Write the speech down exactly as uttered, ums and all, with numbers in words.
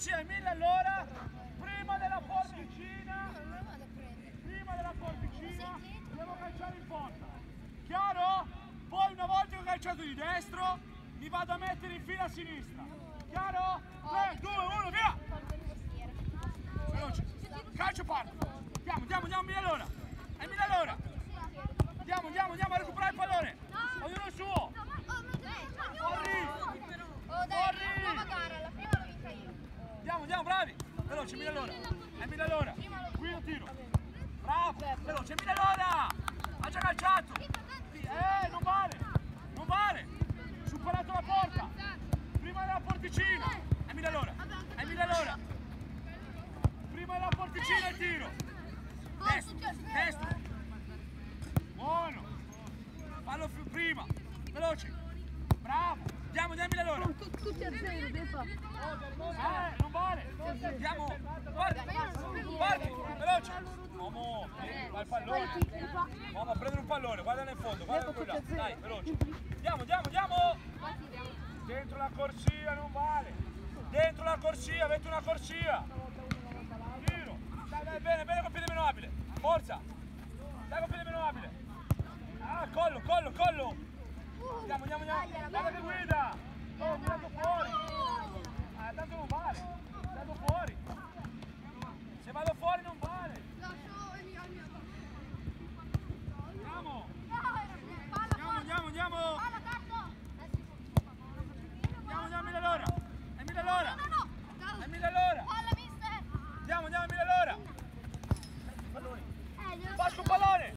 corsia è mille all'ora, prima della porticina, prima della porticina, devo calciare in porta. Chiaro? Poi una volta che ho calciato di destro, mi vado a mettere in fila a sinistra. Chiaro? tre, due, uno, via! Veloce. Calcio parte. Andiamo, andiamo, andiamo, mille all'ora. È mille all'ora. Andiamo, andiamo, andiamo a recuperare il pallone. Ognuno il suo. Corri. Corri. Andiamo, andiamo, bravi. Veloce, mille all'ora. È mille all'ora. Qui io tiro. Bravo. Veloce, mille all'ora. Ha già calciato. Eh, non vale. Non vale. Superato la porta. Prima della porticina. È mille all'ora. È mille all'ora. Prima della porticina il tiro. Destro. Destro. Buono. Fallo prima. Veloce. Bravo. Andiamo, andiamo mille all'ora. Tutti a zero, devi fare. Eh, non vale. Andiamo. Guarda. Guarda. Veloce. Uomo, va il pallone. Uomo, a prendere un pallone. Guarda nel fondo. Guarda qui là. Dai, veloce. Andiamo, andiamo, andiamo. Dentro la corsia non vale. Dentro la corsia, avete una corsia. Giro. Dai, dai, bene, bene con piede meno abile. Forza. Dai con piede meno abile. Ah, collo, collo, collo. Andiamo, andiamo, andiamo. Guarda che guida. Oh, mi dato fuori. Ah, tanto non vale. Mi dato fuori. Se vado fuori non vale.